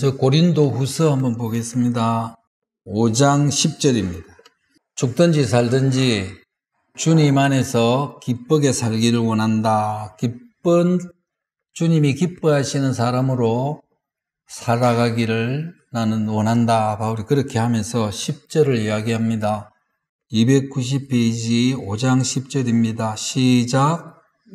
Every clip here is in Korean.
먼저 고린도후서 한번 보겠습니다. 5장 10절입니다. 죽든지 살든지 주님 안에서 기쁘게 살기를 원한다. 주님이 기뻐하시는 사람으로 살아가기를 나는 원한다. 바울이 그렇게 하면서 10절을 이야기합니다. 290페이지 5장 10절입니다. 시작.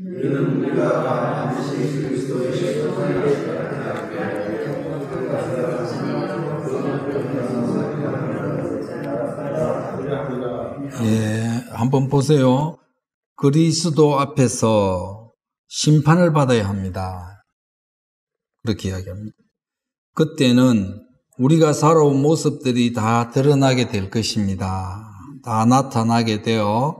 한번 보세요. 그리스도 앞에서 심판을 받아야 합니다. 그렇게 이야기합니다. 그때는 우리가 살아온 모습들이 다 드러나게 될 것입니다. 다 나타나게 되어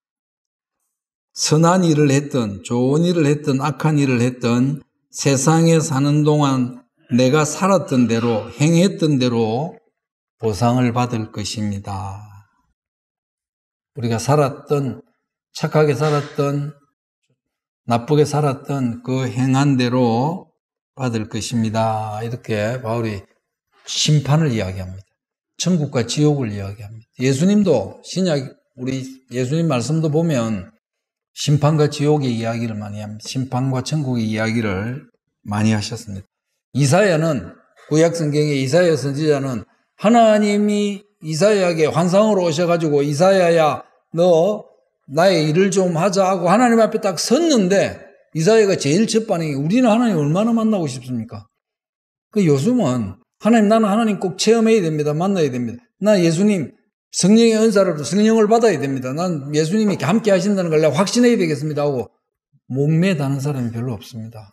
선한 일을 했든 좋은 일을 했든 악한 일을 했든 세상에 사는 동안 내가 살았던 대로 행했던 대로 보상을 받을 것입니다. 우리가 살았던, 착하게 살았던, 나쁘게 살았던 그 행한 대로 받을 것입니다. 이렇게 바울이 심판을 이야기합니다. 천국과 지옥을 이야기합니다. 예수님도 우리 예수님 말씀도 보면 심판과 지옥의 이야기를 많이 합니다. 심판과 천국의 이야기를 많이 하셨습니다. 이사야는, 구약성경의 이사야 선지자는 하나님이 이사야에게 환상으로 오셔가지고 이사야야 너 나의 일을 좀 하자 하고 하나님 앞에 딱 섰는데 이사야가 제일 첫 반응이 우리는 하나님 얼마나 만나고 싶습니까? 요즘은 나는 하나님 꼭 체험해야 됩니다. 만나야 됩니다. 나 예수님 성령의 은사로 성령을 받아야 됩니다. 난 예수님이 함께 하신다는 걸 내가 확신해야 되겠습니다 하고 목매다는 사람이 별로 없습니다.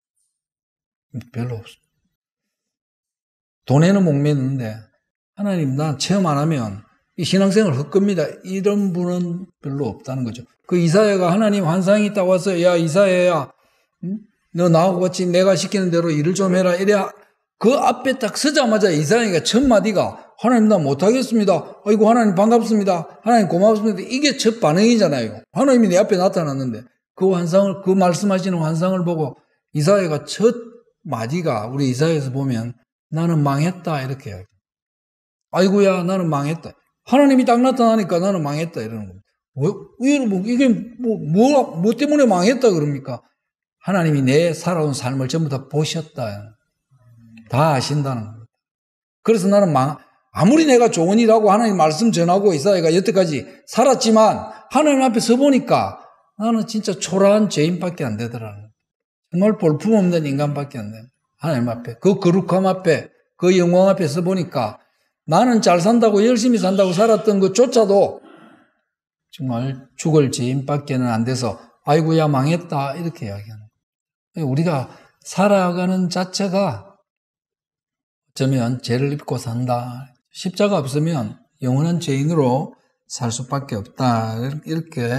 별로 없습니다. 돈에는 목매는데 하나님 나 체험 안 하면 이 신앙생활 헛겁니다. 이런 분은 별로 없다는 거죠. 그 이사야가 하나님 환상이 있다고 와서 야 이사야야 너 나하고 같이 내가 시키는 대로 일을 좀 해라 이래 그 앞에 딱 서자마자 이사야가 첫 마디가 하나님 나 못하겠습니다. 아이고 하나님 반갑습니다. 하나님 고맙습니다. 이게 첫 반응이잖아요. 하나님이 내 앞에 나타났는데 그 말씀하시는 환상을 보고 이사야가 첫 마디가 우리 이사야에서 보면 나는 망했다 이렇게 이야기해요. 아이고야 나는 망했다. 하나님이 딱 나타나니까 나는 망했다 이러는 겁니다. 이게 뭐 때문에 망했다 그럽니까? 하나님이 내 살아온 삶을 전부 다 보셨다. 다 아신다는 겁니다. 그래서 나는 아무리 내가 좋은 일하고 하나님 말씀 전하고 이사야가 여태까지 살았지만 하나님 앞에 서보니까 나는 진짜 초라한 죄인밖에 안 되더라는 거예요. 정말 볼품없는 인간밖에 안 돼요. 하나님 앞에 그 거룩함 앞에 그 영광 앞에 서보니까 나는 잘 산다고 열심히 산다고 살았던 것조차도 정말 죽을 죄인밖에는 안 돼서 아이고야 망했다 이렇게 이야기하는 거예요. 우리가 살아가는 자체가 어쩌면 죄를 입고 산다. 십자가 없으면 영원한 죄인으로 살 수밖에 없다. 이렇게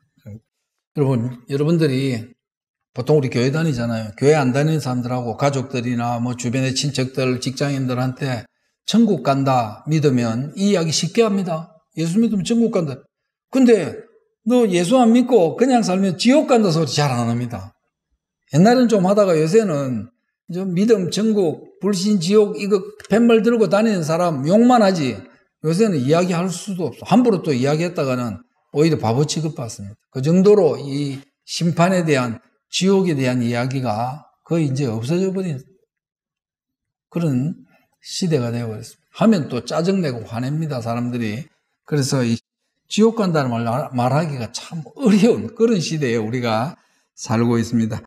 여러분들이 보통 우리 교회 다니잖아요. 교회 안 다니는 사람들하고 가족들이나 뭐 주변의 친척들, 직장인들한테 천국 간다 믿으면 이 이야기 쉽게 합니다. 예수 믿으면 천국 간다. 근데 너 예수 안 믿고 그냥 살면 지옥 간다 소리 잘 안 합니다. 옛날에는 좀 하다가 요새는 좀 믿음, 천국, 불신, 지옥 이거 팻말 들고 다니는 사람 욕만 하지 요새는 이야기할 수도 없어. 함부로 또 이야기했다가는 오히려 바보 취급받습니다. 그 정도로 이 심판에 대한 지옥에 대한 이야기가 거의 이제 없어져 버린 그런 시대가 되어버렸습니다. 하면 또 짜증내고 화냅니다, 사람들이. 그래서 이 지옥 간다는 말 말하기가 참 어려운 그런 시대에 우리가 살고 있습니다.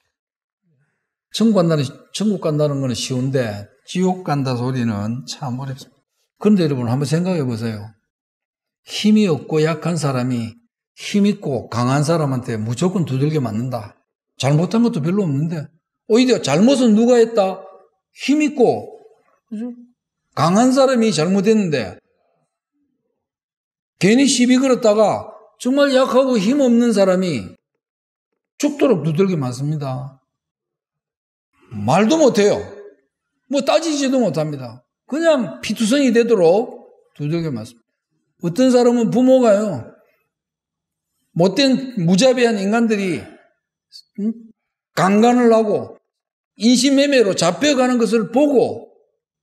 천국 간다는 건 쉬운데 지옥 간다 소리는 참 어렵습니다. 그런데 여러분 한번 생각해 보세요. 힘이 없고 약한 사람이 힘 있고 강한 사람한테 무조건 두들겨 맞는다. 잘못한 것도 별로 없는데 오히려 잘못은 누가 했다? 힘 있고 강한 사람이 잘못했는데 괜히 시비 걸었다가 정말 약하고 힘없는 사람이 죽도록 두들겨 맞습니다. 말도 못해요. 뭐 따지지도 못합니다. 그냥 피투성이 되도록 두들겨 맞습니다. 어떤 사람은 부모가요. 못된 무자비한 인간들이 강간을 하고 인신매매로 잡혀가는 것을 보고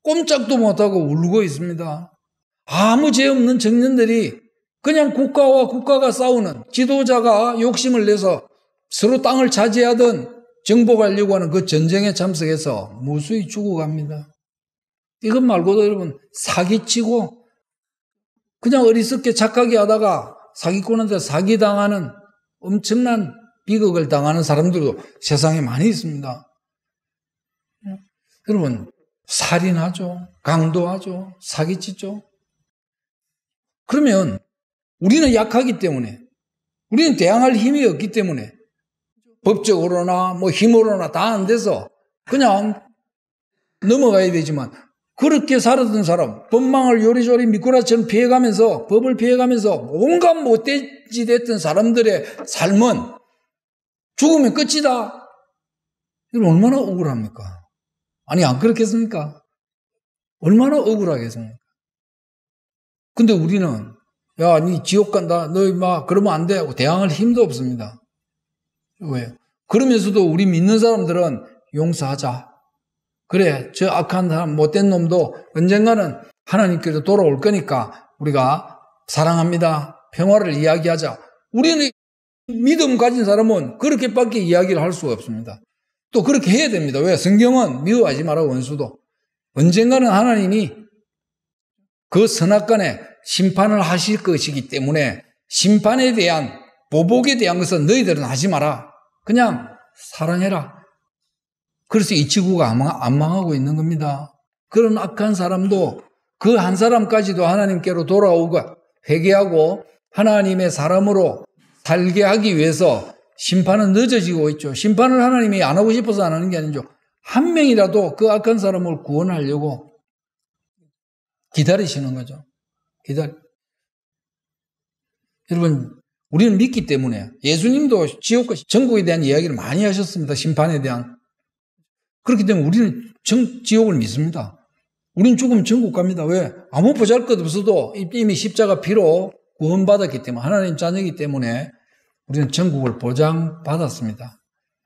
꼼짝도 못하고 울고 있습니다. 아무 죄 없는 청년들이 그냥 국가와 국가가 싸우는, 지도자가 욕심을 내서 서로 땅을 차지하던 정복하려고 하는 그 전쟁에 참석해서 무수히 죽어갑니다. 이것 말고도 여러분, 사기치고 그냥 어리석게 착하게 하다가 사기꾼한테 사기당하는 엄청난 비극을 당하는 사람들도 세상에 많이 있습니다. 여러분, 살인하죠, 강도하죠, 사기치죠. 그러면 우리는 약하기 때문에, 우리는 대항할 힘이 없기 때문에 법적으로나 뭐 힘으로나 다 안 돼서 그냥 넘어가야 되지만, 그렇게 살았던 사람, 법망을 요리조리 미꾸라지처럼 피해가면서, 법을 피해가면서 온갖 못돼지 됐던 사람들의 삶은 죽으면 끝이다. 이건 얼마나 억울합니까? 아니, 안 그렇겠습니까? 얼마나 억울하겠습니까? 근데 우리는, 야, 니 지옥 간다, 너 막 그러면 안 돼 하고 대항할 힘도 없습니다. 왜요? 그러면서도 우리 믿는 사람들은 용서하자. 그래, 저 악한 사람, 못된 놈도 언젠가는 하나님께로 돌아올 거니까 우리가 사랑합니다, 평화를 이야기하자. 우리는 믿음 가진 사람은 그렇게밖에 이야기를 할 수가 없습니다. 또 그렇게 해야 됩니다. 왜? 성경은 미워하지 마라, 원수도. 언젠가는 하나님이 그 선악간에 심판을 하실 것이기 때문에 심판에 대한, 보복에 대한 것은 너희들은 하지 마라. 그냥 사랑해라. 그래서 이 지구가 안 망하고 있는 겁니다. 그런 악한 사람도 그 한 사람까지도 하나님께로 돌아오고 회개하고 하나님의 사람으로 살게 하기 위해서 심판은 늦어지고 있죠. 심판을 하나님이 안 하고 싶어서 안 하는 게 아니죠. 한 명이라도 그 악한 사람을 구원하려고 기다리시는 거죠. 여러분, 우리는 믿기 때문에, 예수님도 지옥과 천국에 대한 이야기를 많이 하셨습니다. 심판에 대한. 그렇기 때문에 우리는 지옥을 믿습니다. 우리는 죽으면 천국 갑니다. 왜? 아무 보잘것 없어도 이미 십자가 피로 구원받았기 때문에, 하나님 자녀이기 때문에 우리는 천국을 보장받았습니다.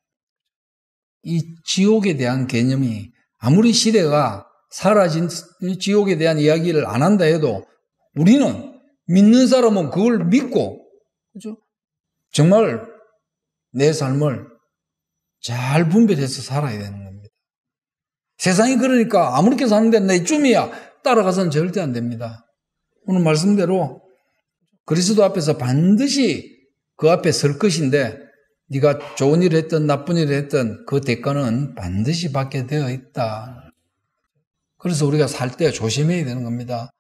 이 지옥에 대한 개념이, 아무리 시대가 사라진 지옥에 대한 이야기를 안 한다 해도 우리는, 믿는 사람은 그걸 믿고, 그죠? 정말 내 삶을 잘 분별해서 살아야 되는 겁니다. 세상이 그러니까 아무렇게 사는데 내 쯤이야 따라가서는 절대 안 됩니다. 오늘 말씀대로 그리스도 앞에서 반드시 그 앞에 설 것인데, 네가 좋은 일을 했든 나쁜 일을 했든 그 대가는 반드시 받게 되어 있다. 그래서 우리가 살 때 조심해야 되는 겁니다.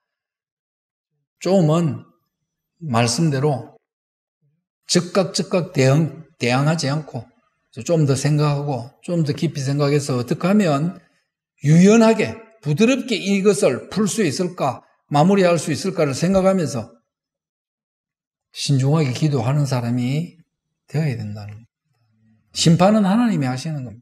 좀은 말씀대로 즉각 대항하지 않고 좀 더 생각하고 좀 더 깊이 생각해서 어떻게 하면 유연하게 부드럽게 이것을 풀 수 있을까, 마무리할 수 있을까를 생각하면서 신중하게 기도하는 사람이 되어야 된다는 겁니다. 심판은 하나님이 하시는 겁니다.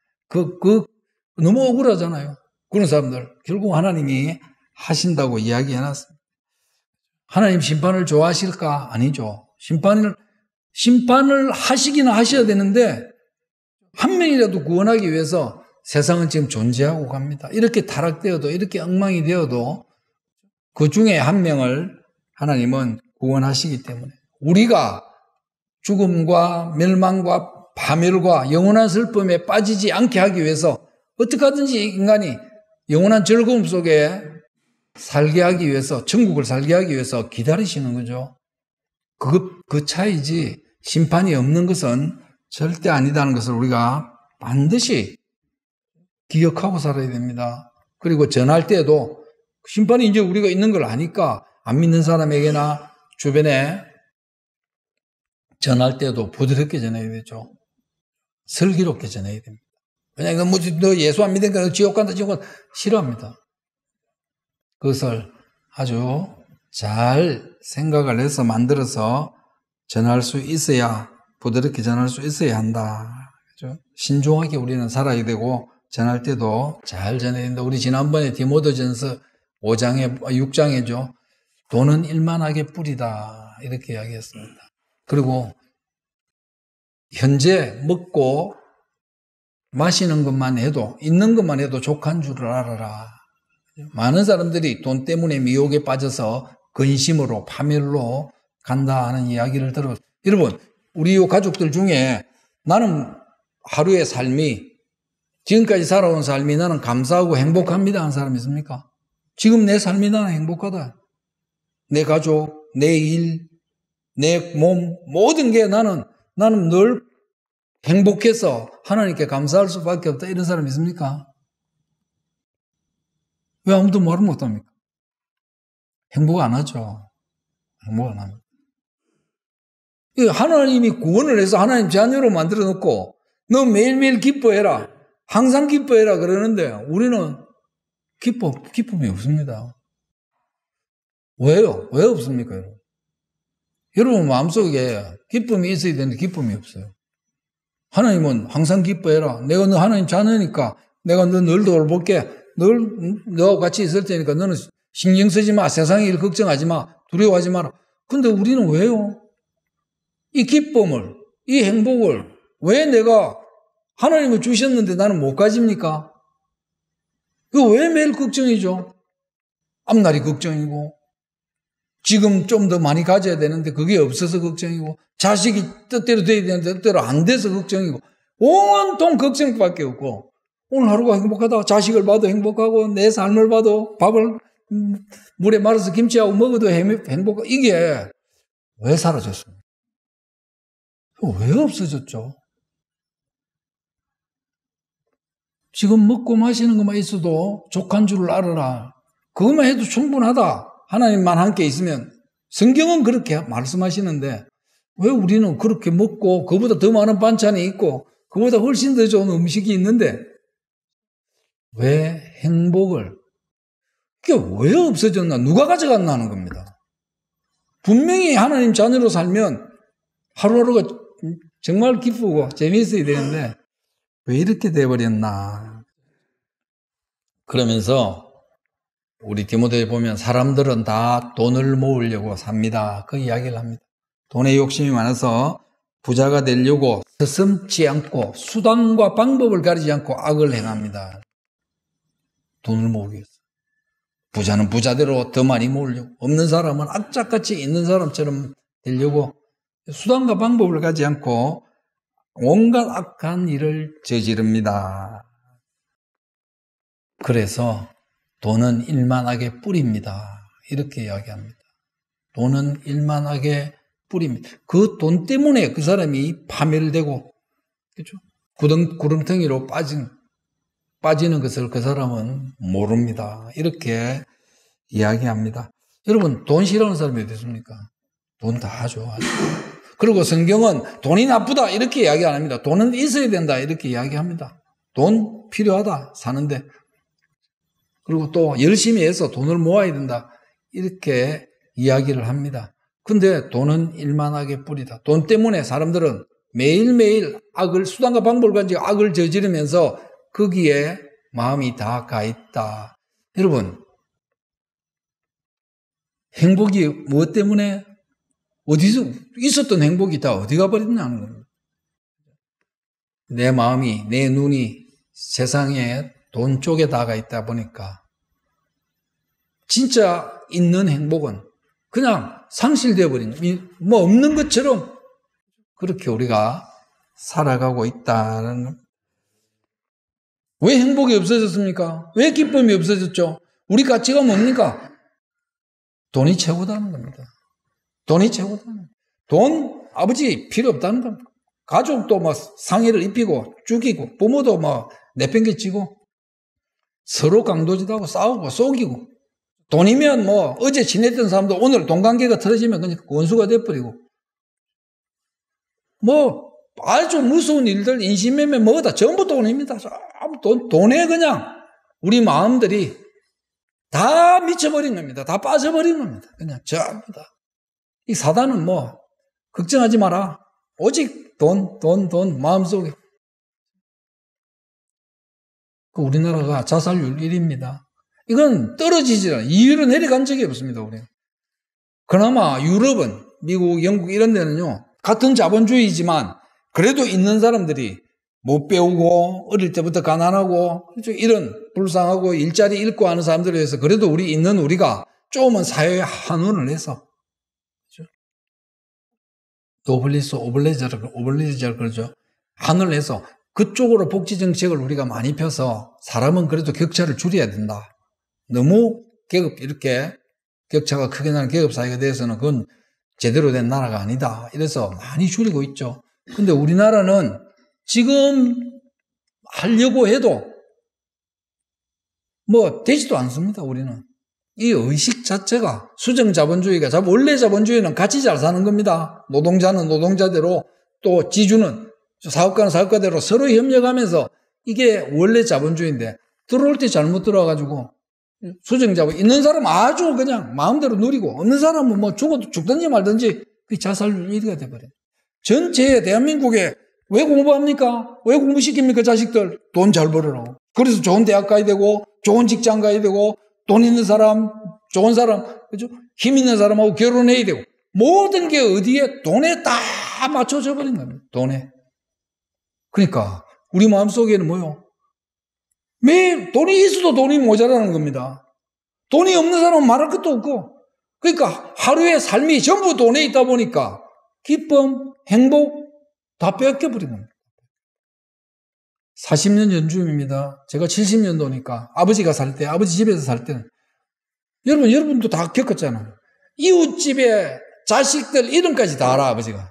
너무 억울하잖아요. 그런 사람들 결국 하나님이 하신다고 이야기해놨습니다. 하나님 심판을 좋아하실까? 아니죠. 심판을 하시기는 하셔야 되는데, 한 명이라도 구원하기 위해서 세상은 지금 존재하고 갑니다. 이렇게 타락되어도, 이렇게 엉망이 되어도 그 중에 한 명을 하나님은 구원하시기 때문에, 우리가 죽음과 멸망과 파멸과 영원한 슬픔에 빠지지 않게 하기 위해서 어떻게 하든지 인간이 영원한 즐거움 속에 살게 하기 위해서, 천국을 살게 하기 위해서 기다리시는 거죠. 그 차이지, 심판이 없는 것은 절대 아니다는 것을 우리가 반드시 기억하고 살아야 됩니다. 그리고 전할 때도 심판이 이제 우리가 있는 걸 아니까 안 믿는 사람에게나 주변에 전할 때도 부드럽게 전해야 되죠. 슬기롭게 전해야 됩니다. 왜냐하면 너 예수 안 믿으니까 너 지옥 간다, 지옥 간다. 싫어합니다. 그것을 아주 잘 생각을 해서 만들어서 전할 수 있어야, 부드럽게 전할 수 있어야 한다. 그렇죠? 신중하게 우리는 살아야 되고, 전할 때도 잘 전해야 된다. 우리 지난번에 디모데전서 6장에죠. 돈은 일만하게 뿌리다. 이렇게 이야기했습니다. 그리고 현재 먹고 마시는 것만 해도, 있는 것만 해도 족한 줄을 알아라. 많은 사람들이 돈 때문에 미혹에 빠져서 근심으로 파멸로 간다 하는 이야기를 들어. 여러분, 우리 가족들 중에 나는 하루의 삶이 지금까지 살아온 삶이 나는 감사하고 행복합니다 하는 사람 있습니까? 지금 내 삶이 나는 행복하다. 내 가족, 내 일, 내 몸, 모든 게 나는 늘 행복해서 하나님께 감사할 수밖에 없다. 이런 사람 있습니까? 왜 아무도 말을 못합니까? 행복 안 하죠. 행복 안 합니다. 하나님이 구원을 해서 하나님 자녀로 만들어 놓고 너 매일매일 기뻐해라. 항상 기뻐해라 그러는데 우리는 기쁨이 없습니다. 왜요? 왜 없습니까? 여러분? 여러분 마음속에 기쁨이 있어야 되는데 기쁨이 없어요. 하나님은 항상 기뻐해라. 내가 너 하나님 자녀니까 내가 너 늘 돌볼게. 늘 너와 같이 있을 테니까 너는 신경 쓰지 마. 세상의 일 걱정하지 마. 두려워하지 마라. 근데 우리는 왜요? 이 기쁨을, 이 행복을 왜 내가 하나님을 주셨는데 나는 못 가집니까? 이거 왜 매일 걱정이죠? 앞날이 걱정이고 지금 좀 더 많이 가져야 되는데 그게 없어서 걱정이고 자식이 뜻대로 돼야 되는데 뜻대로 안 돼서 걱정이고 온통 걱정밖에 없고 오늘 하루가 행복하다. 자식을 봐도 행복하고 내 삶을 봐도 밥을 물에 말아서 김치하고 먹어도 행복하고 이게 왜 사라졌습니까? 왜 없어졌죠? 지금 먹고 마시는 것만 있어도 족한 줄을 알아라. 그것만 해도 충분하다. 하나님만 함께 있으면. 성경은 그렇게 말씀하시는데 왜 우리는 그렇게 먹고 그보다 더 많은 반찬이 있고 그보다 훨씬 더 좋은 음식이 있는데 왜 행복을 그게 왜 없어졌나? 누가 가져갔나 하는 겁니다. 분명히 하나님 자녀로 살면 하루하루가 정말 기쁘고 재미있어야 되는데 왜 이렇게 돼버렸나? 그러면서 우리 디모데에 보면 사람들은 다 돈을 모으려고 삽니다. 그 이야기를 합니다. 돈에 욕심이 많아서 부자가 되려고 서슴지 않고 수단과 방법을 가리지 않고 악을 행합니다. 돈을 모으기 위해서. 부자는 부자대로 더 많이 모으려고, 없는 사람은 악착같이 있는 사람처럼 되려고 수단과 방법을 가지 않고 온갖 악한 일을 저지릅니다. 그래서 돈은 일만하게 뿌립니다. 이렇게 이야기합니다. 돈은 일만하게 뿌립니다. 그 돈 때문에 그 사람이 파멸되고, 그렇죠? 구렁텅이로 빠지는 것을 그 사람은 모릅니다. 이렇게 이야기합니다. 여러분, 돈 싫어하는 사람이 어디 있습니까? 돈 다 좋아하죠. 그리고 성경은 돈이 나쁘다 이렇게 이야기 안 합니다. 돈은 있어야 된다 이렇게 이야기합니다. 돈 필요하다 사는데. 그리고 또 열심히 해서 돈을 모아야 된다 이렇게 이야기를 합니다. 근데 돈은 일만하게 뿌리다. 돈 때문에 사람들은 매일매일 수단과 방법을 가지고 악을 저지르면서 거기에 마음이 다 가 있다. 여러분, 행복이 무엇 때문에 어디서 있었던 행복이 다 어디 가버렸냐는 겁니다. 내 마음이, 내 눈이 세상에 돈 쪽에 다가 있다 보니까 진짜 있는 행복은 그냥 상실되어 버린 뭐 없는 것처럼 그렇게 우리가 살아가고 있다는 겁니다. 왜 행복이 없어졌습니까? 왜 기쁨이 없어졌죠? 우리 가치가 뭡니까? 돈이 최고다는 겁니다. 돈이 최고다는. 돈, 아버지 필요 없다는 겁니다. 가족도 뭐 상해를 입히고 죽이고 부모도 뭐 내팽개치고 서로 강도짓하고 싸우고 속이고 돈이면 뭐 어제 지냈던 사람도 오늘 돈 관계가 틀어지면 그냥 원수가 돼버리고 뭐 아주 무서운 일들 인신매매 뭐다 전부 돈입니다. 돈에 그냥 우리 마음들이 다 미쳐버린 겁니다. 다 빠져버린 겁니다. 그냥 전부 다. 이 사단은 뭐 걱정하지 마라. 오직 돈 마음속에. 우리나라가 자살률 1위입니다. 이건 떨어지지 않아요. 2위로 내려간 적이 없습니다. 우리. 그나마 유럽은 미국, 영국 이런 데는요. 같은 자본주의지만 그래도 있는 사람들이 못 배우고 어릴 때부터 가난하고 이런 불쌍하고 일자리 잃고 하는 사람들에 대해서 그래도 우리가 조금은 사회에 한원을 해서 노블리스 오블리저를 그러죠. 한원을 해서 그쪽으로 복지 정책을 우리가 많이 펴서 사람은 그래도 격차를 줄여야 된다. 너무 이렇게 격차가 크게 나는 계급 사회가 돼서는 그건 제대로 된 나라가 아니다. 이래서 많이 줄이고 있죠. 근데 우리나라는 지금 하려고 해도 뭐 되지도 않습니다. 우리는 이 의식 자체가 수정 자본주의가 원래 자본주의는 같이 잘 사는 겁니다. 노동자는 노동자대로 또 지주는 사업가는 사업가대로 서로 협력하면서 이게 원래 자본주의인데 들어올 때 잘못 들어와가지고 수정자본 있는 사람은 아주 그냥 마음대로 누리고 없는 사람은 뭐 죽든지 말든지 자살 일이가 돼버려요. 전체 대한민국에 왜 공부합니까? 왜 공부시킵니까? 자식들 돈 잘 벌으라고. 그래서 좋은 대학 가야 되고 좋은 직장 가야 되고 돈 있는 사람, 좋은 사람, 그죠? 힘 있는 사람하고 결혼해야 되고 모든 게 어디에? 돈에 다 맞춰져 버린 겁니다. 돈에. 그러니까 우리 마음속에는 뭐요? 매일 돈이 있어도 돈이 모자라는 겁니다. 돈이 없는 사람은 말할 것도 없고 그러니까 하루의 삶이 전부 돈에 있다 보니까 기쁨, 행복 다 뺏겨버린 겁니다. 40년 전주입니다. 제가 70년도니까 아버지가 살 때, 아버지 집에서 살 때는 여러분도 다 겪었잖아요. 이웃집에 자식들 이름까지 다 알아, 아버지가.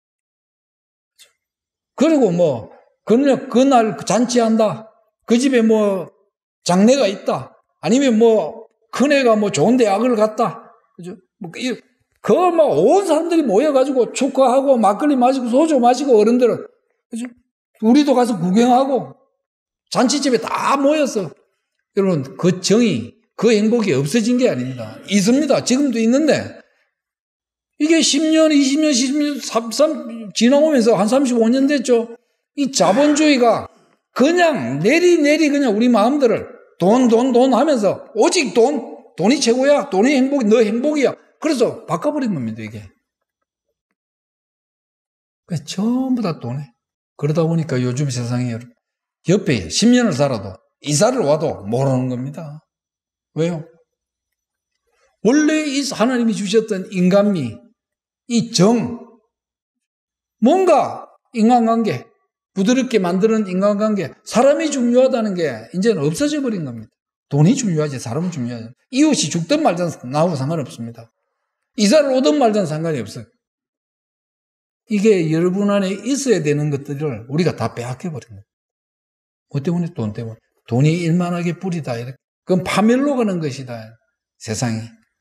그리고 뭐 그날 잔치한다. 그 집에 뭐 장례가 있다. 아니면 뭐 큰애가 뭐 좋은 대학을 갔다. 그죠? 뭐 온 사람들이 모여가지고 축하하고 막걸리 마시고 소주 마시고 어른들은 그죠? 우리도 가서 구경하고 잔치집에 다 모였어. 여러분 그 정이 그 행복이 없어진 게 아닙니다. 있습니다. 지금도 있는데 이게 10년, 20년, 30년 지나오면서 한 35년 됐죠. 이 자본주의가 그냥 내리 그냥 우리 마음들을 돈 하면서 오직 돈이 최고야. 돈이 행복이 너 행복이야. 그래서 바꿔버린 겁니다. 이게. 전부 다 돈에. 그러다 보니까 요즘 세상에 옆에 10년을 살아도 이사를 와도 모르는 겁니다. 왜요? 원래 이 하나님이 주셨던 인간미, 이 뭔가 인간관계, 부드럽게 만드는 인간관계, 사람이 중요하다는 게 이제는 없어져 버린 겁니다. 돈이 중요하지 사람은 중요하지. 이웃이 죽든 말든 나하고 상관없습니다. 이사를 오든 말든 상관이 없어요. 이게 여러분 안에 있어야 되는 것들을 우리가 다 빼앗겨버린 거예요. 뭐 때문에? 돈 때문에. 돈이 일만하게 뿌리다. 그건 파멸로 가는 것이다. 세상이.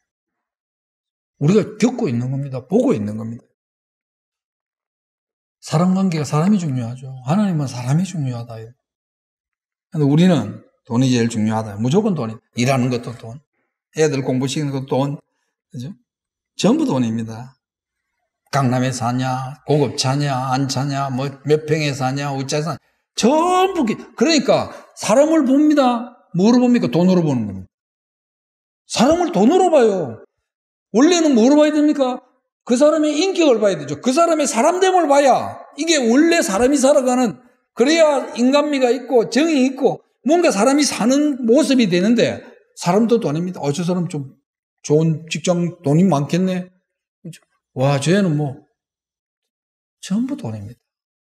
우리가 겪고 있는 겁니다. 보고 있는 겁니다. 사람 관계가 사람이 중요하죠. 하나님은 사람이 중요하다. 근데 우리는 돈이 제일 중요하다. 무조건 돈이. 일하는 것도 돈. 애들 공부시키는 것도 돈. 그죠? 전부 돈입니다. 강남에 사냐, 고급차냐, 안 차냐, 뭐 몇 평에 사냐, 어찌 사냐. 전부. 그러니까 사람을 봅니다. 뭐로 봅니까? 돈으로 보는 겁니다. 사람을 돈으로 봐요. 원래는 뭐로 봐야 됩니까? 그 사람의 인격을 봐야 되죠. 그 사람의 사람됨을 봐야 이게 원래 사람이 살아가는 그래야 인간미가 있고 정이 있고 뭔가 사람이 사는 모습이 되는데 사람도 돈입니다. 저 사람 좀 좋은 직장 돈이 많겠네. 와, 쟤는 뭐 전부 돈입니다.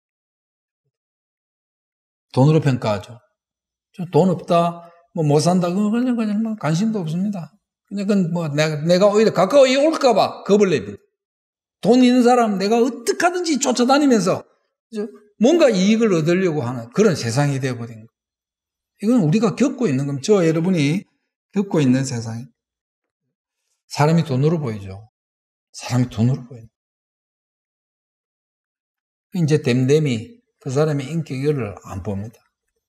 돈으로 평가하죠. 돈 없다, 뭐 못 산다, 그냥 관심도 없습니다. 그냥 뭐 내가 오히려 가까이 올까봐 겁을 냅니다. 돈 있는 사람 내가 어떻게 하든지 쫓아다니면서 뭔가 이익을 얻으려고 하는 그런 세상이 되어버린 거예요. 이건 우리가 겪고 있는 겁니다. 저 여러분이 겪고 있는 세상이. 사람이 돈으로 보이죠. 사람이 돈으로 보여요. 이제 댐댐이 그 사람의 인격을 안 봅니다.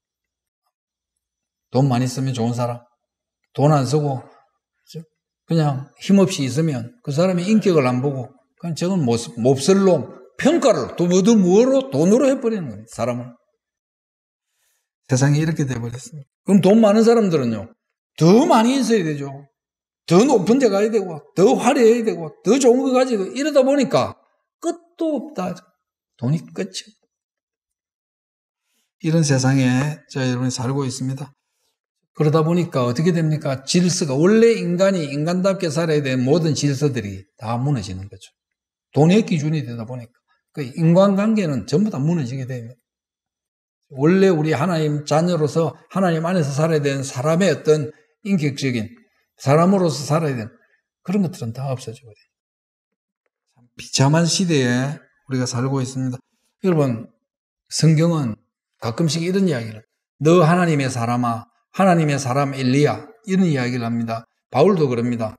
돈 많이 쓰면 좋은 사람, 돈 안 쓰고 그냥 힘없이 있으면 그 사람의 인격을 안 보고 그냥 저건 몹쓸 놈, 평가를 뭐로 돈으로 해버리는 겁니다. 사람을. 세상이 이렇게 돼버렸습니다. 그럼 돈 많은 사람들은요, 더 많이 있어야 되죠. 더 높은 데 가야 되고, 더 화려해야 되고, 더 좋은 거 가지고 이러다 보니까 끝도 없다. 돈이 끝이. 이런 세상에 저희 여러분이 살고 있습니다. 그러다 보니까 어떻게 됩니까? 질서가, 원래 인간이 인간답게 살아야 되는 모든 질서들이 다 무너지는 거죠. 돈의 기준이 되다 보니까. 그 인간관계는 전부 다 무너지게 됩니다. 원래 우리 하나님 자녀로서 하나님 안에서 살아야 되는 사람의 어떤 인격적인, 사람으로서 살아야 되는 그런 것들은 다 없어지고 돼요. 비참한 시대에 우리가 살고 있습니다. 여러분, 성경은 가끔씩 이런 이야기를, 너 하나님의 사람아, 하나님의 사람 엘리야, 이런 이야기를 합니다. 바울도 그럽니다.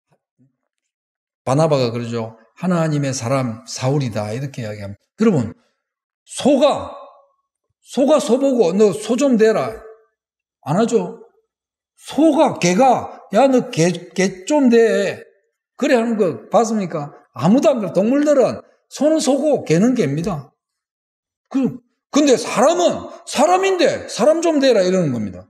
바나바가 그러죠. 하나님의 사람 사울이다, 이렇게 이야기합니다. 여러분, 소가 소보고 너 소 좀 대라 안 하죠. 소가, 개가, 야, 너 개 좀 대, 그래 하는 거 봤습니까? 아무도 안 그래. 동물들은 소는 소고 개는 개입니다. 근데 사람은 사람인데 사람 좀 대라 이러는 겁니다.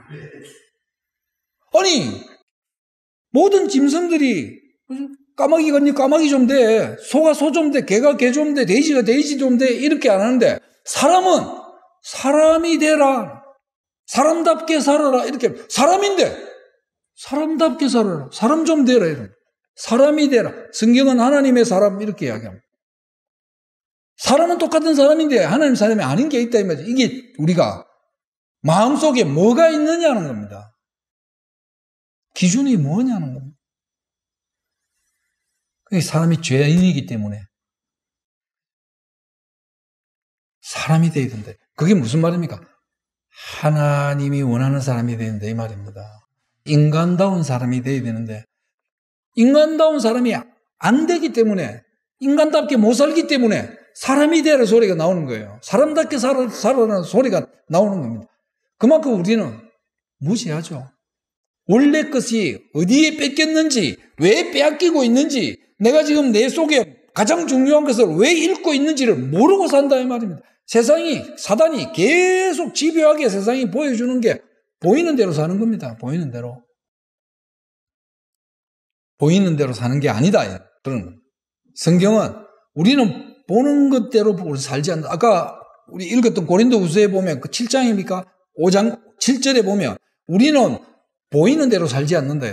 아니, 모든 짐승들이 까마귀가 니 까마귀 좀 대, 소가 소 좀 대, 개가 개 좀 대, 돼지가 돼지 좀 대, 이렇게 안 하는데 사람은 사람이 되라, 사람답게 살아라, 이렇게. 사람인데 사람답게 살아라, 사람 좀 되라, 이런. 사람이 되라. 성경은 하나님의 사람 이렇게 이야기합니다. 사람은 똑같은 사람인데 하나님 사람이 아닌 게 있다 이 말이죠. 이게 우리가 마음속에 뭐가 있느냐는 겁니다. 기준이 뭐냐는 겁니다. 그게 사람이 죄인이기 때문에 사람이 되어야 된다. 그게 무슨 말입니까? 하나님이 원하는 사람이 되야 된다 이 말입니다. 인간다운 사람이 되어야 되는데 인간다운 사람이 안 되기 때문에, 인간답게 못 살기 때문에 사람이 되라 소리가 나오는 거예요. 사람답게 살아라는 소리가 나오는 겁니다. 그만큼 우리는 무시하죠. 원래 것이 어디에 뺏겼는지, 왜 빼앗기고 있는지, 내가 지금 내 속에 가장 중요한 것을 왜 잃고 있는지를 모르고 산다 이 말입니다. 세상이, 사단이 계속 집요하게 세상이 보여주는 게 보이는 대로 사는 겁니다. 보이는 대로. 보이는 대로 사는 게 아니다. 그런 겁니다. 성경은 우리는 보는 것대로 살지 않는다. 아까 우리 읽었던 고린도후서에 보면 그 7장입니까? 5장 7절에 보면 우리는 보이는 대로 살지 않는다.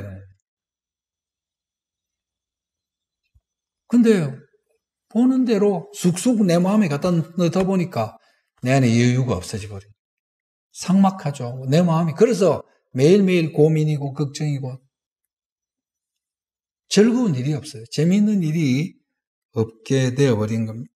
근데 보는 대로 쑥쑥 내 마음에 갖다 넣다 보니까 내 안에 여유가 없어져 버려요. 삭막하죠. 내 마음이. 그래서 매일매일 고민이고 걱정이고 즐거운 일이 없어요. 재미있는 일이 없게 되어버린 겁니다.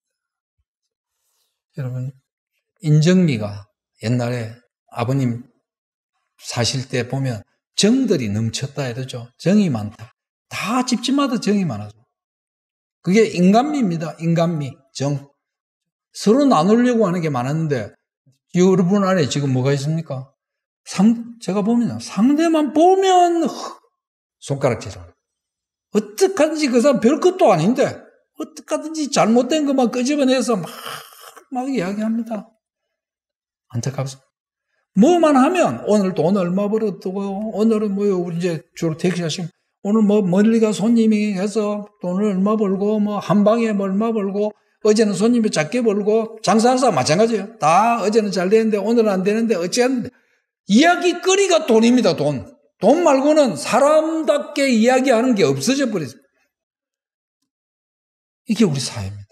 여러분, 인정미가 옛날에 아버님 사실 때 보면 정들이 넘쳤다 이러죠. 정이 많다. 다 집집마다 정이 많아서. 그게 인간미입니다. 인간미, 정. 서로 나누려고 하는 게 많았는데 여러분 안에 지금 뭐가 있습니까? 제가 보면 상대만 보면 손가락질을. 어떡하든지 그 사람 별것도 아닌데 어떡하든지 잘못된 것만 끄집어내서 막 이야기합니다. 안타깝습니다. 뭐만 하면 오늘 돈 얼마 벌었고 오늘은 뭐요 우리 이제 주로 택시하시면 오늘 뭐 멀리 가 손님이 해서 돈을 얼마 벌고 뭐 한 방에 뭐 얼마 벌고 어제는 손님이 작게 벌고 장사하는 사람 마찬가지예요. 다 어제는 잘 되는데 오늘은 안 되는데 어찌하는데 이야기거리가 돈입니다. 돈 말고는 사람답게 이야기하는 게 없어져 버렸어요. 이게 우리 사회입니다.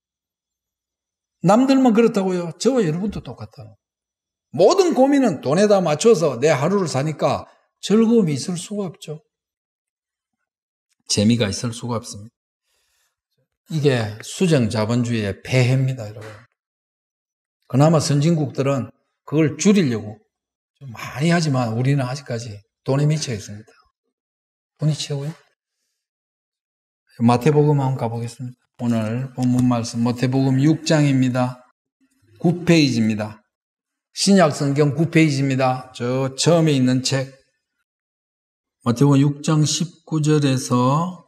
남들만 그렇다고요. 저와 여러분도 똑같아요. 모든 고민은 돈에다 맞춰서 내 하루를 사니까 즐거움이 있을 수가 없죠. 재미가 있을 수가 없습니다. 이게 수정자본주의의 폐해입니다, 여러분. 그나마 선진국들은 그걸 줄이려고 좀 많이 하지만 우리는 아직까지 돈에 미쳐 있습니다. 돈이 최고예요. 마태복음 한번 가보겠습니다. 오늘 본문 말씀 마태복음 6장입니다. 9페이지입니다. 신약 성경 9페이지입니다. 저 처음에 있는 책 마태복음 6장 19절에서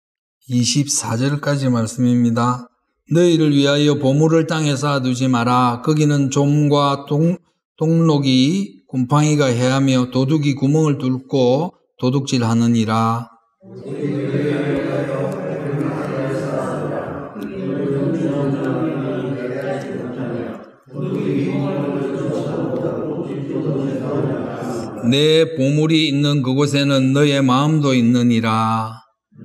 24절까지 말씀입니다. 너희를 위하여 보물을 땅에 쌓아두지 마라. 거기는 좀과 동록이 곰팡이가 해하며 도둑이 구멍을 뚫고 도둑질하느니라. 내 보물이 있는 그곳에는 너의 마음도 있느니라.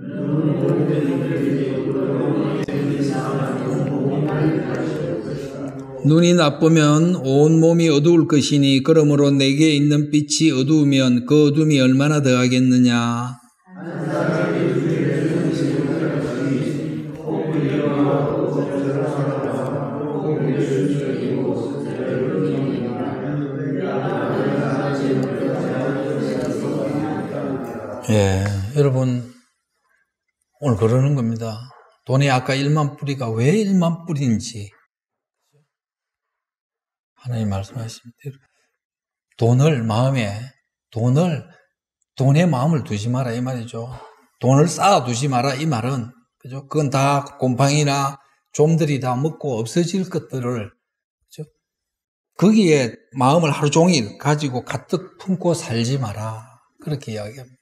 눈이 나쁘면 온 몸이 어두울 것이니 그러므로 내게 있는 빛이 어두우면 그 어둠이 얼마나 더하겠느냐. 예, 여러분 오늘 그러는 겁니다. 돈이 아까 1만 뿌리가 왜 1만 뿌리인지 하나님 말씀하십니다. 돈의 마음을 두지 마라 이 말이죠. 돈을 쌓아 두지 마라 이 말은, 그죠? 그건 다 곰팡이나 좀들이 다 먹고 없어질 것들을, 그죠? 거기에 마음을 하루 종일 가지고 가득 품고 살지 마라. 그렇게 이야기합니다.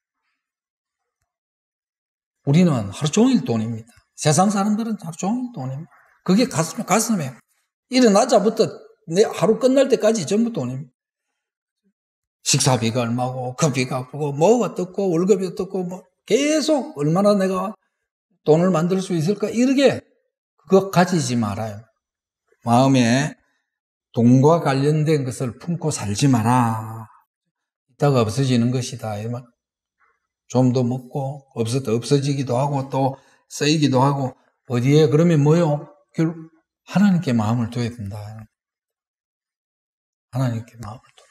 우리는 하루 종일 돈입니다. 세상 사람들은 하루 종일 돈입니다. 그게 가슴에 일어나자부터 내 하루 끝날 때까지 전부 돈입니다. 식사비가 얼마고, 커피가 아프고, 뭐가 떴고, 월급이 떴고, 뭐, 계속 얼마나 내가 돈을 만들 수 있을까? 이렇게, 그거 가지지 말아요. 마음에 돈과 관련된 것을 품고 살지 마라. 이따가 없어지는 것이다. 좀 더 먹고, 없어지기도 하고, 또 쓰이기도 하고, 어디에, 그러면 뭐요? 결국, 하나님께 마음을 둬야 된다. 하나님께 마음을 둬라.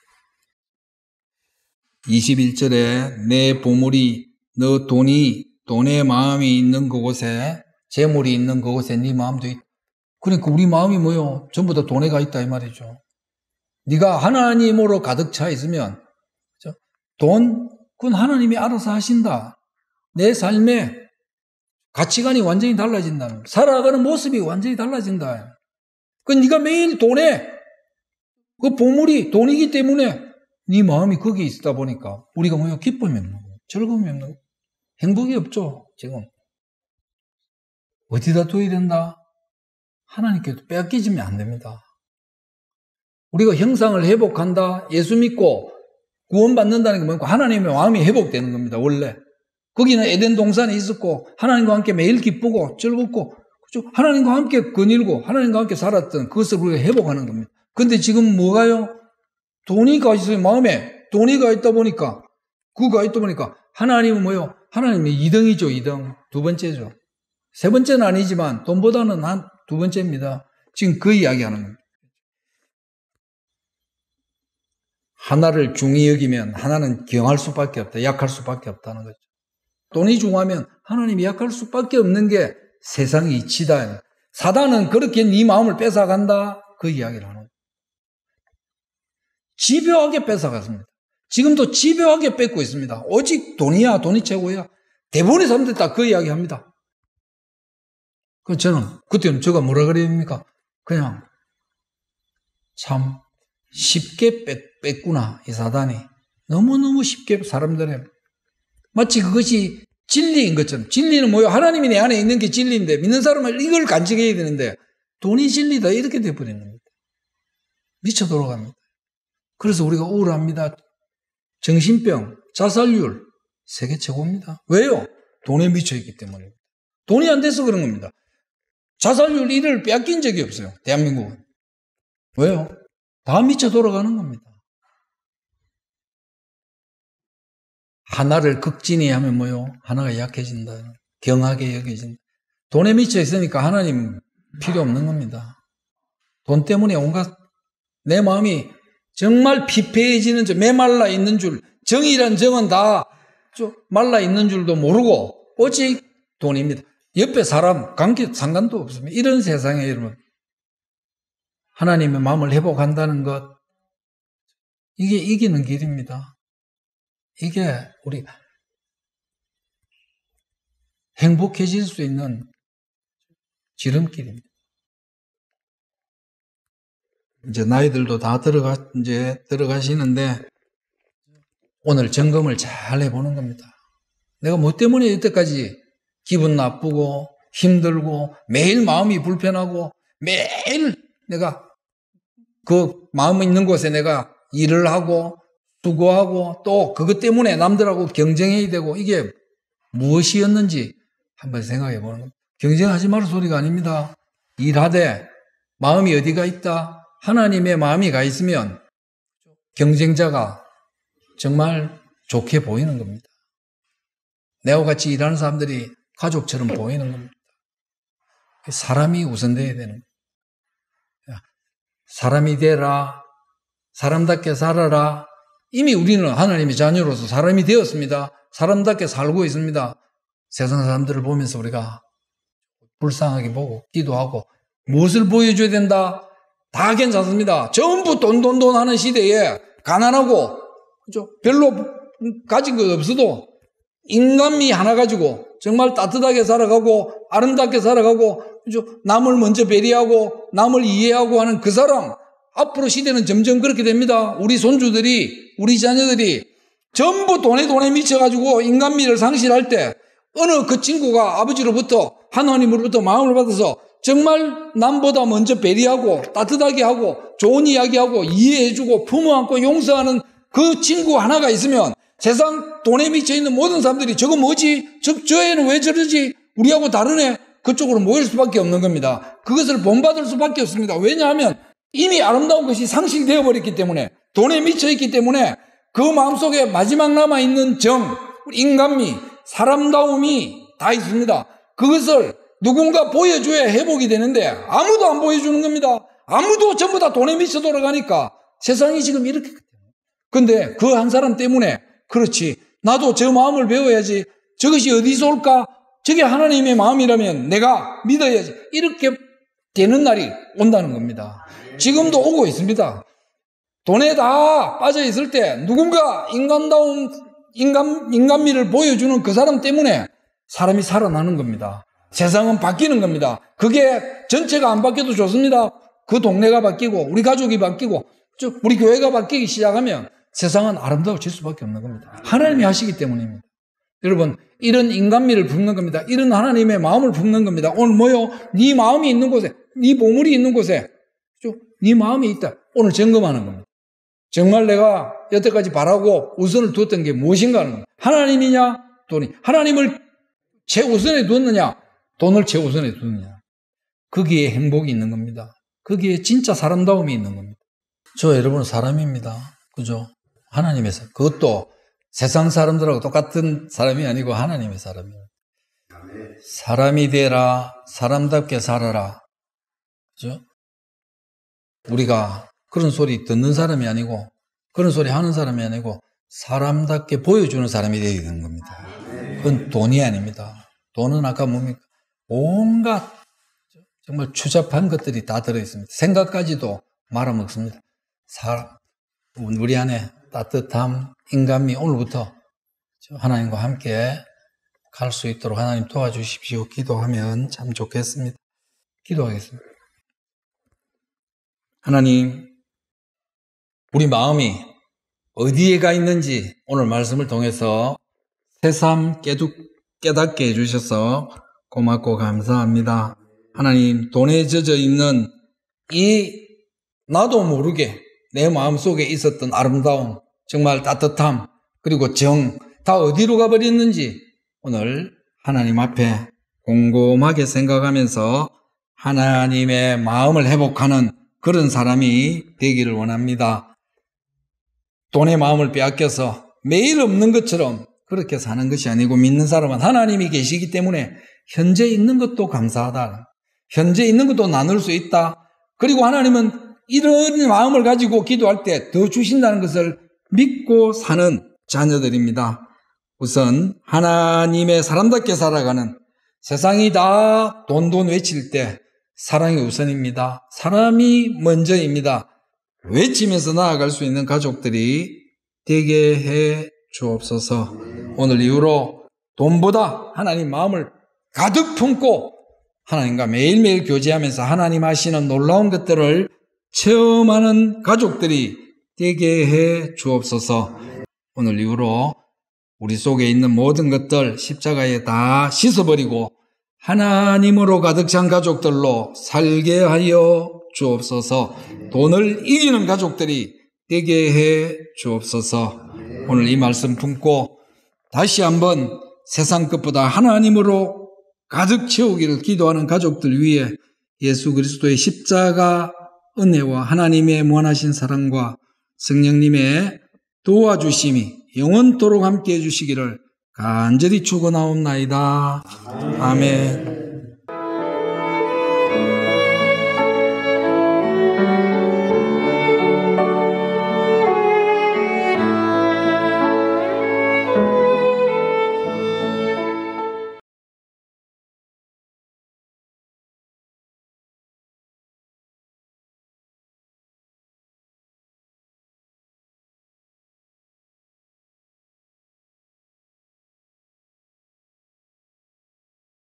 21절에 내 보물이 너 돈의 마음이 있는 그곳에, 재물이 있는 그곳에 네 마음도 있다. 그러니까 우리 마음이 뭐요? 전부 다 돈에 가 있다 이 말이죠. 네가 하나님으로 가득 차 있으면, 그렇죠? 그건 하나님이 알아서 하신다. 내 삶의 가치관이 완전히 달라진다는 거야. 살아가는 모습이 완전히 달라진다. 그 네가 매일 그 보물이 돈이기 때문에 네 마음이 거기에 있다 보니까 우리가 뭐요? 기쁨이 없는 거예요. 즐거움이 없는 거예요. 행복이 없죠. 지금 어디다 둬야 된다? 하나님께 빼앗기지면 안 됩니다. 우리가 형상을 회복한다, 예수 믿고 구원받는다는 게 뭐고 하나님의 마음이 회복되는 겁니다. 원래 거기는 에덴 동산에 있었고 하나님과 함께 매일 기쁘고 즐겁고, 그렇죠? 하나님과 함께 거닐고 하나님과 함께 살았던 그것을 우리가 회복하는 겁니다. 근데 지금 뭐가요? 돈이 가 있어요. 마음에 돈이 가 있다 보니까, 그가 있다 보니까 하나님은 뭐요? 하나님이 2등이죠. 2등. 두 번째죠. 세 번째는 아니지만 돈보다는 한 두 번째입니다. 지금 그 이야기하는 겁니다. 하나를 중히 여기면 하나는 경할 수밖에 없다. 약할 수밖에 없다는 거죠. 돈이 중하면 하나님이 약할 수밖에 없는 게 세상의 이치다. 사단은 그렇게 네 마음을 뺏어간다. 그 이야기를 하는 거예요. 집요하게 뺏어갔습니다. 지금도 집요하게 뺏고 있습니다. 오직 돈이야, 돈이 최고야. 대부분의 사람들 다 그 이야기 합니다. 그 저는 그때는 제가 뭐라 그랬습니까? 그냥 참 쉽게 뺐구나, 이 사단이. 너무너무 쉽게 사람들의 마치 그것이 진리인 것처럼. 진리는 뭐예요? 하나님이 내 안에 있는 게 진리인데 믿는 사람은 이걸 간직해야 되는데 돈이 진리다 이렇게 돼버리는 겁니다. 미쳐 돌아갑니다. 그래서 우리가 우울합니다. 정신병, 자살률 세계 최고입니다. 왜요? 돈에 미쳐있기 때문입니다. 돈이 안 돼서 그런 겁니다. 자살률 1위를 빼앗긴 적이 없어요. 대한민국은. 왜요? 다 미쳐 돌아가는 겁니다. 하나를 극진히 하면 뭐요? 하나가 약해진다. 경하게 여겨진다. 돈에 미쳐 있으니까 하나님 필요 없는 겁니다. 돈 때문에 온갖 내 마음이 정말 피폐해지는 줄, 메말라 있는 줄, 정이란 정은 다 말라 있는 줄도 모르고 오직 돈입니다. 옆에 사람 상관도 없습니다. 이런 세상에 여러분 하나님의 마음을 회복한다는 것, 이게 이기는 길입니다. 이게 우리 행복해질 수 있는 지름길입니다. 이제 나이들도 다 들어가시는데 오늘 점검을 잘 해보는 겁니다. 내가 뭐 때문에 이때까지 기분 나쁘고 힘들고 매일 마음이 불편하고 매일 내가 그 마음 있는 곳에 내가 일을 하고 수고하고 또 그것 때문에 남들하고 경쟁해야 되고 이게 무엇이었는지 한번 생각해 보는 겁니다. 경쟁하지 마라 소리가 아닙니다. 일하되 마음이 어디가 있다? 하나님의 마음이 가 있으면 경쟁자가 정말 좋게 보이는 겁니다. 내와 같이 일하는 사람들이 가족처럼 보이는 겁니다. 사람이 우선돼야 되는 거예요. 사람이 되라, 사람답게 살아라. 이미 우리는 하나님의 자녀로서 사람이 되었습니다. 사람답게 살고 있습니다. 세상 사람들을 보면서 우리가 불쌍하게 보고 기도하고 무엇을 보여줘야 된다? 다 괜찮습니다. 전부 돈 하는 시대에 가난하고 그죠? 별로 가진 것 없어도 인간미 하나 가지고 정말 따뜻하게 살아가고 아름답게 살아가고 그죠? 남을 먼저 배려하고 남을 이해하고 하는 그 사람, 앞으로 시대는 점점 그렇게 됩니다. 우리 손주들이, 우리 자녀들이 전부 돈에 미쳐가지고 인간미를 상실할 때 어느 그 친구가 아버지로부터 하나님으로부터 마음을 받아서 정말 남보다 먼저 배려하고 따뜻하게 하고 좋은 이야기하고 이해해주고 부모 안고 용서하는 그 친구 하나가 있으면 세상 돈에 미쳐있는 모든 사람들이 저거 뭐지? 저 애는 왜 저러지? 우리하고 다르네? 그쪽으로 모일 수밖에 없는 겁니다. 그것을 본받을 수밖에 없습니다. 왜냐하면 이미 아름다운 것이 상실되어 버렸기 때문에, 돈에 미쳐있기 때문에 그 마음속에 마지막 남아있는 정, 인간미, 사람다움이 다 있습니다. 그것을 누군가 보여줘야 회복이 되는데 아무도 안 보여주는 겁니다. 아무도 전부 다 돈에 미쳐 돌아가니까 세상이 지금 이렇게. 근데 그 한 사람 때문에 그렇지, 나도 저 마음을 배워야지, 저것이 어디서 올까? 저게 하나님의 마음이라면 내가 믿어야지, 이렇게 되는 날이 온다는 겁니다. 지금도 오고 있습니다. 돈에 다 빠져 있을 때 누군가 인간다운 인간미를 보여주는 그 사람 때문에 사람이 살아나는 겁니다. 세상은 바뀌는 겁니다. 그게 전체가 안 바뀌어도 좋습니다. 그 동네가 바뀌고 우리 가족이 바뀌고 우리 교회가 바뀌기 시작하면 세상은 아름다워질 수밖에 없는 겁니다. 하나님이 하시기 때문입니다. 여러분, 이런 인간미를 품는 겁니다. 이런 하나님의 마음을 품는 겁니다. 오늘 뭐요? 네 마음이 있는 곳에, 네 보물이 있는 곳에 네 마음이 있다. 오늘 점검하는 겁니다. 정말 내가 여태까지 바라고 우선을 두었던 게 무엇인가 하는 겁니다. 하나님이냐 돈이, 하나님을 최우선에 두었느냐 돈을 최우선에 두느냐, 거기에 행복이 있는 겁니다. 거기에 진짜 사람다움이 있는 겁니다. 저 여러분은 사람입니다. 그죠? 하나님에서, 그것도 세상 사람들하고 똑같은 사람이 아니고 하나님의 사람이에요. 사람이 되라, 사람답게 살아라. 그죠? 우리가 그런 소리 듣는 사람이 아니고 그런 소리 하는 사람이 아니고 사람답게 보여주는 사람이 되어야 되는 겁니다. 그건 돈이 아닙니다. 돈은 아까 뭡니까? 온갖 정말 추잡한 것들이 다 들어있습니다. 생각까지도 말아먹습니다. 우리 안에 따뜻함, 인간미, 오늘부터 하나님과 함께 갈 수 있도록 하나님 도와주십시오. 기도하면 참 좋겠습니다. 기도하겠습니다. 하나님, 우리 마음이 어디에 가 있는지 오늘 말씀을 통해서 새삼 깨닫게 해주셔서 고맙고 감사합니다. 하나님, 돈에 젖어 있는 이 나도 모르게 내 마음속에 있었던 아름다움, 정말 따뜻함, 그리고 정, 다 어디로 가버렸는지 오늘 하나님 앞에 곰곰하게 생각하면서 하나님의 마음을 회복하는 그런 사람이 되기를 원합니다. 돈의 마음을 빼앗겨서 매일 없는 것처럼 그렇게 사는 것이 아니고, 믿는 사람은 하나님이 계시기 때문에 현재 있는 것도 감사하다, 현재 있는 것도 나눌 수 있다, 그리고 하나님은 이런 마음을 가지고 기도할 때 더 주신다는 것을 믿고 사는 자녀들입니다. 우선 하나님의 사람답게 살아가는, 세상이 다 돈 외칠 때 사랑이 우선입니다. 사람이 먼저입니다. 외치면서 나아갈 수 있는 가족들이 되게 해 주옵소서. 오늘 이후로 돈보다 하나님 마음을 가득 품고 하나님과 매일매일 교제하면서 하나님 하시는 놀라운 것들을 체험하는 가족들이 되게 해 주옵소서. 오늘 이후로 우리 속에 있는 모든 것들 십자가에 다 씻어버리고 하나님으로 가득 찬 가족들로 살게 하여 주옵소서. 돈을 이기는 가족들이 되게 해 주옵소서. 오늘 이 말씀 품고 다시 한번 세상 것보다 하나님으로 가득 채우기를 기도하는 가족들 위해 예수 그리스도의 십자가 은혜와 하나님의 무한하신 사랑과 성령님의 도와주심이 영원토록 함께해 주시기를 간절히 축원하옵나이다. 아멘.